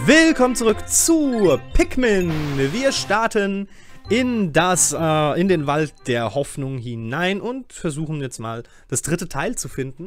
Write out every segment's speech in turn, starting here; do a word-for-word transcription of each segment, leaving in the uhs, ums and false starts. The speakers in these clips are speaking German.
Willkommen zurück zu Pikmin. Wir starten in das, äh, in den Wald der Hoffnung hinein und versuchen jetzt mal das dritte Teil zu finden.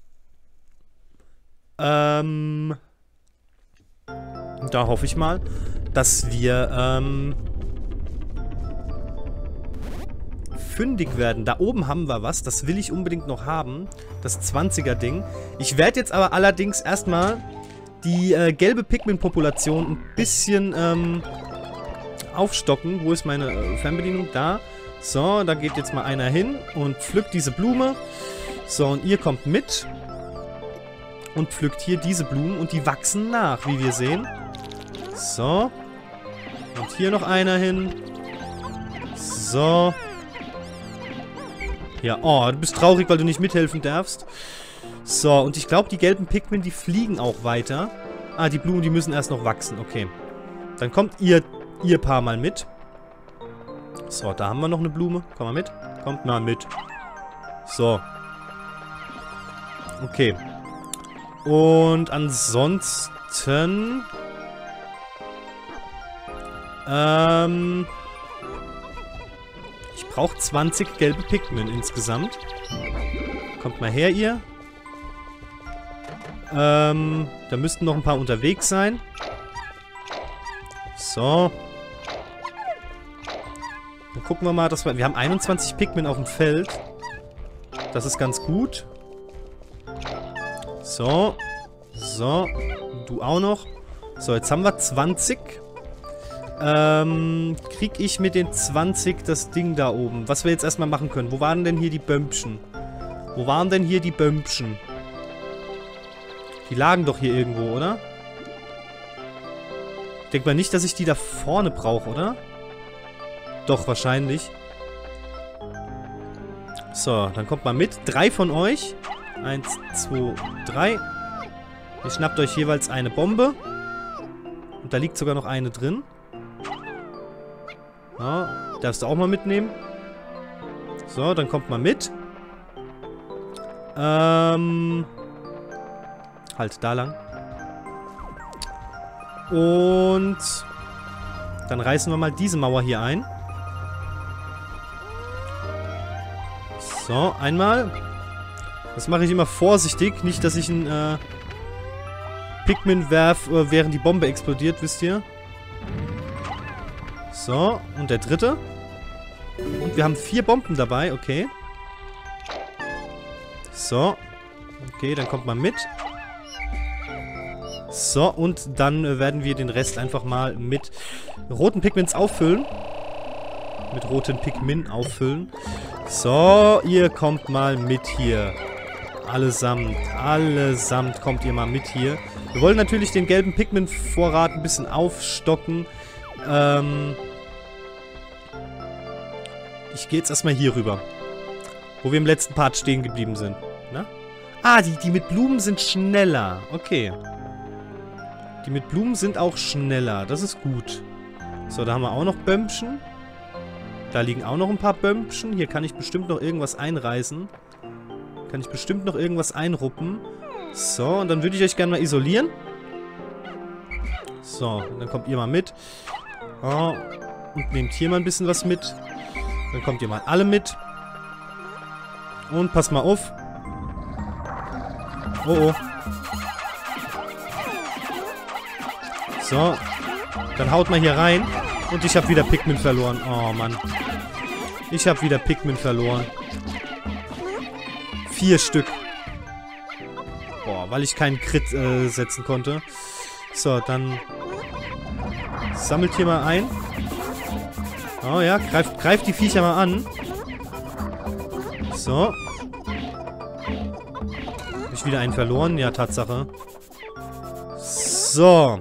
Ähm, da hoffe ich mal, dass wir ähm, fündig werden. Da oben haben wir was, das will ich unbedingt noch haben. Das zwanziger Ding. Ich werde jetzt aber allerdings erstmal die äh, gelbe Pikmin-Population ein bisschen ähm, aufstocken. Wo ist meine äh, Fernbedienung? Da. So, da geht jetzt mal einer hin und pflückt diese Blume. So, und ihr kommt mit und pflückt hier diese Blumen und die wachsen nach, wie wir sehen. So. Und hier noch einer hin. So. Ja, oh, du bist traurig, weil du nicht mithelfen darfst. So, und ich glaube, die gelben Pikmin, die fliegen auch weiter. Ah, die Blumen, die müssen erst noch wachsen. Okay. Dann kommt ihr, ihr Paar mal mit. So, da haben wir noch eine Blume. Komm mal mit. Kommt mal mit. So. Okay. Und ansonsten... Ähm... Ich brauche zwanzig gelbe Pikmin insgesamt. Kommt mal her, ihr. Ähm, da müssten noch ein paar unterwegs sein. So. Dann gucken wir mal, dass wir... Wir haben einundzwanzig Pikmin auf dem Feld. Das ist ganz gut. So. So. Du auch noch. So, jetzt haben wir zwanzig. Ähm, krieg ich mit den zwanzig das Ding da oben? Was wir jetzt erstmal machen können. Wo waren denn hier die Bömpchen? Wo waren denn hier die Bömpchen? Die lagen doch hier irgendwo, oder? Denkt man nicht, dass ich die da vorne brauche, oder? Doch, wahrscheinlich. So, dann kommt mal mit. Drei von euch. Eins, zwei, drei. Ihr schnappt euch jeweils eine Bombe. Und da liegt sogar noch eine drin. Ja, darfst du auch mal mitnehmen. So, dann kommt mal mit. Ähm... Halt, da lang. Und dann reißen wir mal diese Mauer hier ein. So, einmal. Das mache ich immer vorsichtig. Nicht, dass ich einen äh, Pikmin werf, äh, während die Bombe explodiert, wisst ihr. So, und der dritte. Und wir haben vier Bomben dabei, okay. So. Okay, dann kommt mal mit. So, und dann äh, werden wir den Rest einfach mal mit roten Pikmins auffüllen. Mit roten Pikmin auffüllen. So, ihr kommt mal mit hier. Allesamt, allesamt kommt ihr mal mit hier. Wir wollen natürlich den gelben Pikmin-Vorrat ein bisschen aufstocken. Ähm, ich gehe jetzt erstmal hier rüber. Wo wir im letzten Part stehen geblieben sind. Na? Ah, die, die mit Blumen sind schneller. Okay. Die mit Blumen sind auch schneller. Das ist gut. So, da haben wir auch noch Bömpchen. Da liegen auch noch ein paar Bömpchen. Hier kann ich bestimmt noch irgendwas einreißen. Kann ich bestimmt noch irgendwas einruppen. So, und dann würde ich euch gerne mal isolieren. So, dann kommt ihr mal mit. Oh, und nehmt hier mal ein bisschen was mit. Dann kommt ihr mal alle mit. Und passt mal auf. Oh, oh. So, dann haut mal hier rein. Und ich habe wieder Pikmin verloren. Oh, Mann. Ich habe wieder Pikmin verloren. Vier Stück. Boah, weil ich keinen Crit äh, setzen konnte. So, dann sammelt hier mal ein. Oh ja, greift, greift die Viecher mal an. So. Hab ich wieder einen verloren? Ja, Tatsache. So.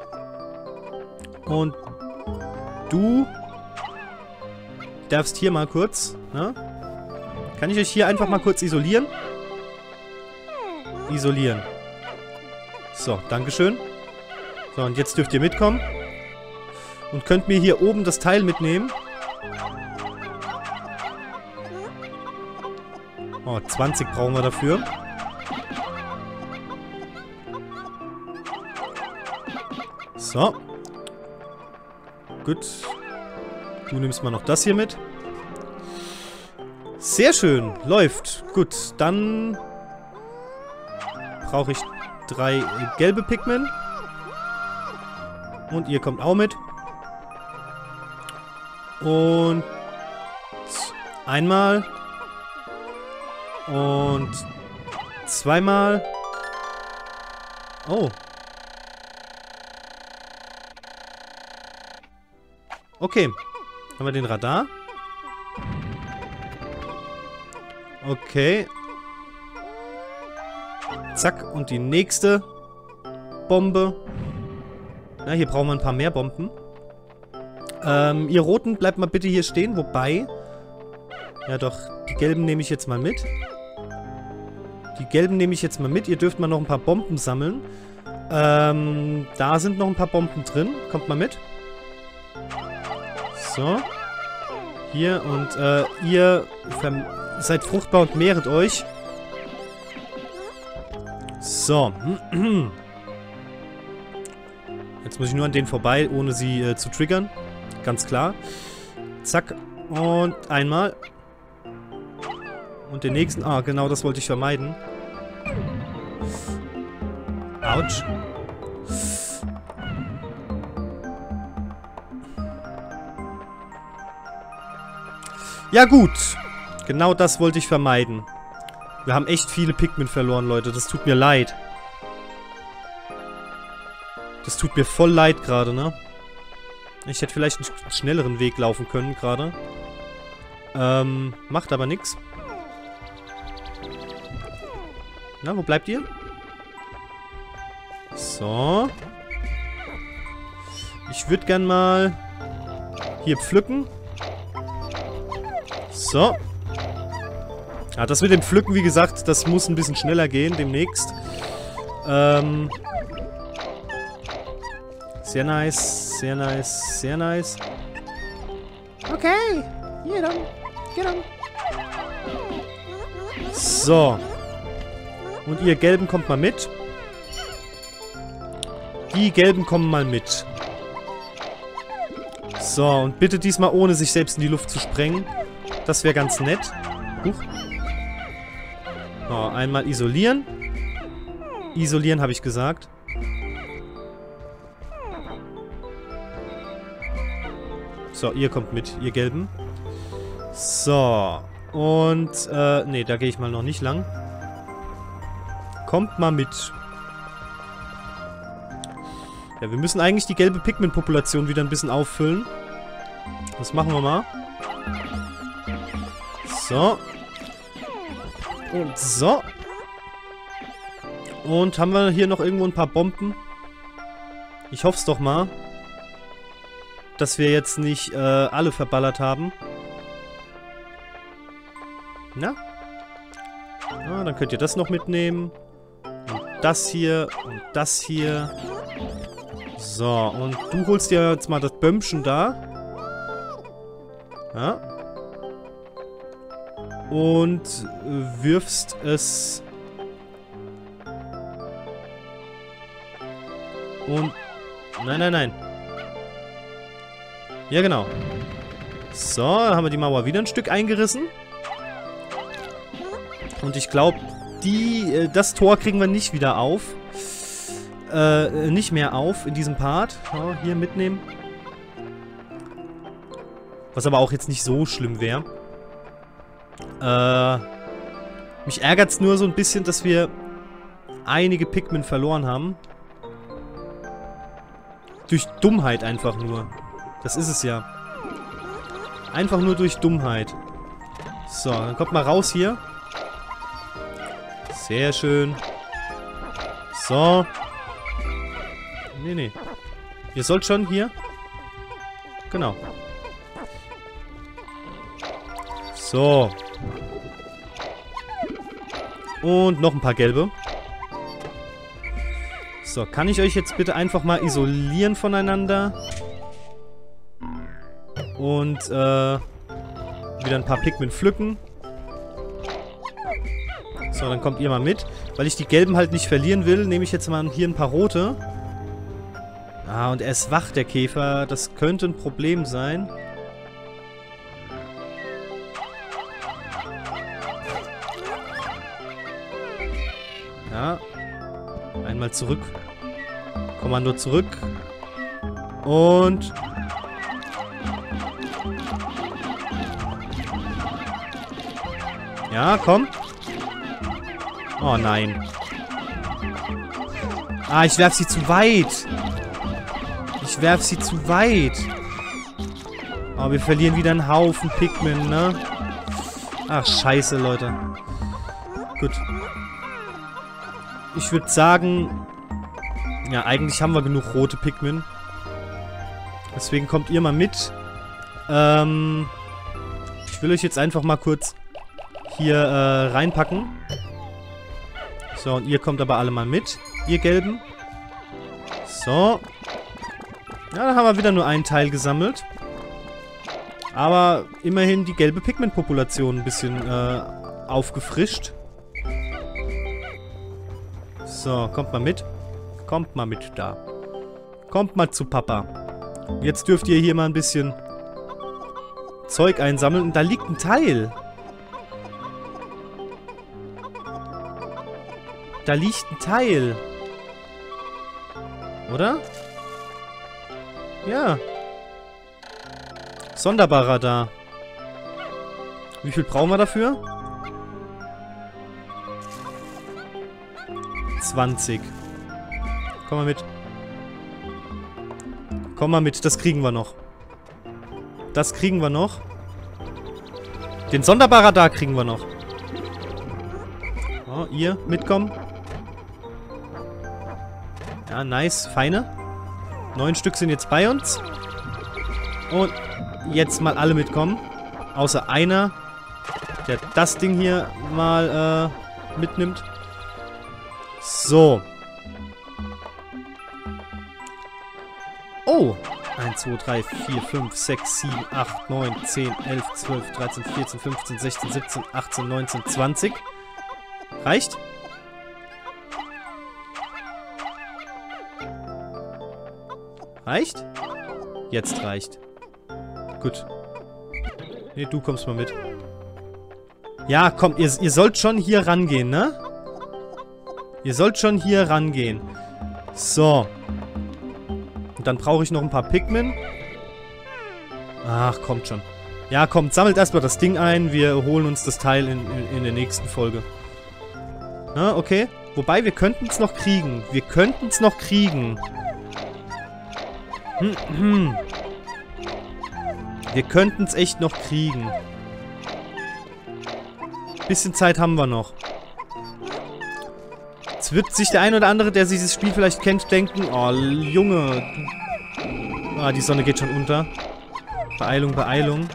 Und du darfst hier mal kurz, ne? Kann ich euch hier einfach mal kurz isolieren? Isolieren. So, dankeschön. So, und jetzt dürft ihr mitkommen. Und könnt mir hier oben das Teil mitnehmen. Oh, zwanzig brauchen wir dafür. So. Gut. Du nimmst mal noch das hier mit. Sehr schön. Läuft. Gut. Dann brauche ich drei äh, gelbe Pikmin. Und ihr kommt auch mit. Und einmal. Und zweimal. Oh. Okay. Haben wir den Radar? Okay. Zack. Und die nächste Bombe. Na, hier brauchen wir ein paar mehr Bomben. Ähm, ihr Roten, bleibt mal bitte hier stehen. Wobei... Ja doch, die Gelben nehme ich jetzt mal mit. Die Gelben nehme ich jetzt mal mit. Ihr dürft mal noch ein paar Bomben sammeln. Ähm, da sind noch ein paar Bomben drin. Kommt mal mit. So. Hier und äh, ihr seid fruchtbar und mehret euch. So. Jetzt muss ich nur an denen vorbei, ohne sie äh, zu triggern. Ganz klar. Zack. Und einmal. Und den nächsten. Ah, genau das wollte ich vermeiden. Autsch. Ja gut. Genau das wollte ich vermeiden. Wir haben echt viele Pikmin verloren, Leute. Das tut mir leid. Das tut mir voll leid gerade, ne? Ich hätte vielleicht einen schnelleren Weg laufen können gerade. Ähm, macht aber nichts. Na, wo bleibt ihr? So. Ich würde gern mal hier pflücken. So. Ja, das mit dem Pflücken, wie gesagt, das muss ein bisschen schneller gehen demnächst. Ähm... Sehr nice, sehr nice, sehr nice. Okay, hier dann, get on. So. Und ihr Gelben kommt mal mit. Die Gelben kommen mal mit. So, und bitte diesmal ohne sich selbst in die Luft zu sprengen. Das wäre ganz nett. Huch. So, einmal isolieren. Isolieren habe ich gesagt. So, ihr kommt mit, ihr Gelben. So. Und, äh, nee, da gehe ich mal noch nicht lang. Kommt mal mit. Ja, wir müssen eigentlich die gelbe Pikmin-Population wieder ein bisschen auffüllen. Das machen wir mal. So. Und so. Und haben wir hier noch irgendwo ein paar Bomben? Ich hoffe es doch mal. Dass wir jetzt nicht äh, alle verballert haben. Na? Ah, dann könnt ihr das noch mitnehmen. Und das hier. Und das hier. So, und du holst dir jetzt mal das Bömmchen da. Ja. Und äh, wirfst es... Und... Nein, nein, nein. Ja, genau. So, dann haben wir die Mauer wieder ein Stück eingerissen. Und ich glaube, die, äh, das Tor kriegen wir nicht wieder auf. Äh, nicht mehr auf in diesem Part. So, hier mitnehmen. Was aber auch jetzt nicht so schlimm wäre. Äh, mich ärgert es nur so ein bisschen, dass wir einige Pikmin verloren haben. Durch Dummheit einfach nur. Das ist es ja. Einfach nur durch Dummheit. So, dann kommt mal raus hier. Sehr schön. So. Nee, nee. Ihr sollt schon hier. Genau. So. Und noch ein paar gelbe. So, kann ich euch jetzt bitte einfach mal isolieren voneinander? Und, äh, wieder ein paar Pikmin pflücken. So, dann kommt ihr mal mit. Weil ich die gelben halt nicht verlieren will, nehme ich jetzt mal hier ein paar rote. Ah, und er ist wach, der Käfer. Das könnte ein Problem sein. Ja. Einmal zurück. Kommando zurück. Und... Ja, komm. Oh nein. Ah, ich werf sie zu weit. Ich werf sie zu weit. Oh, wir verlieren wieder einen Haufen Pikmin, ne? Ach, scheiße, Leute. Gut. Ich würde sagen... Ja, eigentlich haben wir genug rote Pikmin. Deswegen kommt ihr mal mit. Ähm... Ich will euch jetzt einfach mal kurz hier äh, reinpacken. So, und ihr kommt aber alle mal mit. Ihr Gelben. So. Ja, da haben wir wieder nur einen Teil gesammelt. Aber immerhin die gelbe Pigment-Population ein bisschen äh, aufgefrischt. So, kommt mal mit. Kommt mal mit da. Kommt mal zu Papa. Jetzt dürft ihr hier mal ein bisschen Zeug einsammeln. Und da liegt ein Teil. Da liegt ein Teil. Oder? Ja. Sonderbarer da. Wie viel brauchen wir dafür? zwanzig. Komm mal mit. Komm mal mit, das kriegen wir noch. Das kriegen wir noch. Den Sonderbarer da kriegen wir noch. Oh, ihr mitkommen. Ja, nice. Feine. Neun Stück sind jetzt bei uns. Und jetzt mal alle mitkommen. Außer einer, der das Ding hier mal äh, mitnimmt. So. Oh. eins, zwei, drei, vier, fünf, sechs, sieben, acht, neun, zehn, elf, zwölf, dreizehn, vierzehn, fünfzehn, sechzehn, siebzehn, achtzehn, neunzehn, zwanzig. Reicht? Reicht? Jetzt reicht. Gut. Nee, du kommst mal mit. Ja, komm, ihr, ihr sollt schon hier rangehen, ne? Ihr sollt schon hier rangehen. So. Und dann brauche ich noch ein paar Pikmin. Ach, kommt schon. Ja, kommt, sammelt erstmal das Ding ein. Wir holen uns das Teil in, in, in der nächsten Folge. Na, okay. Wobei, wir könnten es noch kriegen. Wir könnten es noch kriegen. Hm, hm. Wir könnten es echt noch kriegen. Bisschen Zeit haben wir noch. Jetzt wird sich der ein oder andere, der dieses Spiel vielleicht kennt, denken, oh, Junge. Ah, die Sonne geht schon unter. Beeilung, Beeilung.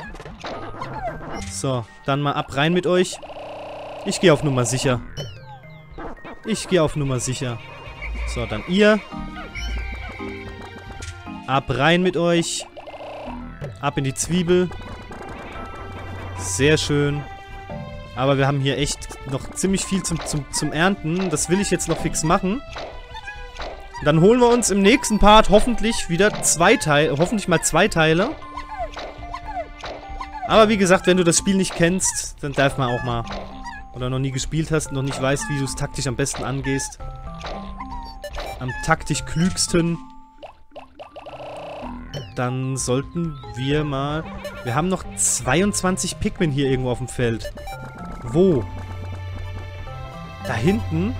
So, dann mal ab rein mit euch. Ich gehe auf Nummer sicher. Ich gehe auf Nummer sicher. So, dann ihr. Ab rein mit euch. Ab in die Zwiebel. Sehr schön. Aber wir haben hier echt noch ziemlich viel zum, zum, zum Ernten. Das will ich jetzt noch fix machen. Dann holen wir uns im nächsten Part hoffentlich wieder zwei Teile. Hoffentlich mal zwei Teile. Aber wie gesagt, wenn du das Spiel nicht kennst, dann darf man auch mal. Oder noch nie gespielt hast und noch nicht weißt, wie du es taktisch am besten angehst. Am taktisch klügsten. Dann sollten wir mal... Wir haben noch zweiundzwanzig Pikmin hier irgendwo auf dem Feld. Wo? Da hinten?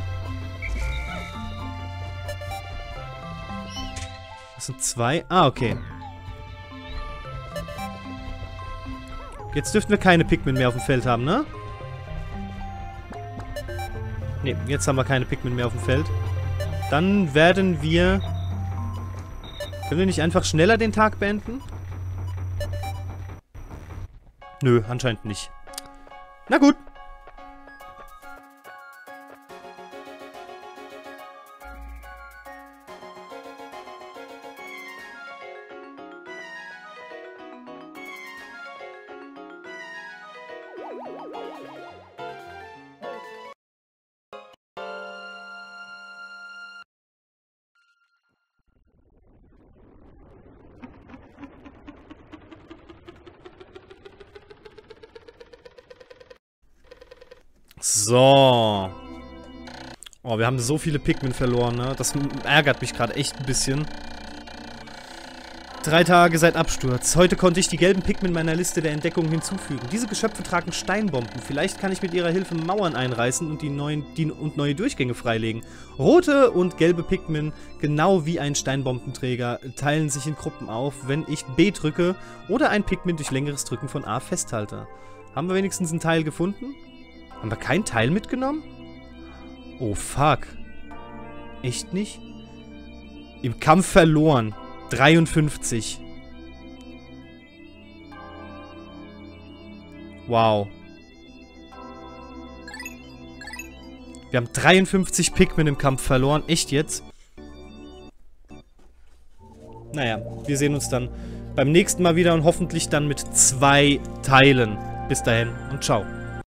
Das sind zwei. Ah, okay. Jetzt dürften wir keine Pikmin mehr auf dem Feld haben, ne? Ne, jetzt haben wir keine Pikmin mehr auf dem Feld. Dann werden wir... Können wir nicht einfach schneller den Tag beenden? Nö, anscheinend nicht. Na gut. So. Oh, wir haben so viele Pikmin verloren, ne? Das ärgert mich gerade echt ein bisschen. Drei Tage seit Absturz. Heute konnte ich die gelben Pikmin meiner Liste der Entdeckungen hinzufügen. Diese Geschöpfe tragen Steinbomben. Vielleicht kann ich mit ihrer Hilfe Mauern einreißen und, die neuen, die, und neue Durchgänge freilegen. Rote und gelbe Pikmin, genau wie ein Steinbombenträger, teilen sich in Gruppen auf, wenn ich B drücke oder ein Pikmin durch längeres Drücken von A festhalte. Haben wir wenigstens einen Teil gefunden? Haben wir kein Teil mitgenommen? Oh, fuck. Echt nicht? Im Kampf verloren. dreiundfünfzig. Wow. Wir haben dreiundfünfzig Pikmin im Kampf verloren. Echt jetzt? Naja, wir sehen uns dann beim nächsten Mal wieder und hoffentlich dann mit zwei Teilen. Bis dahin und ciao.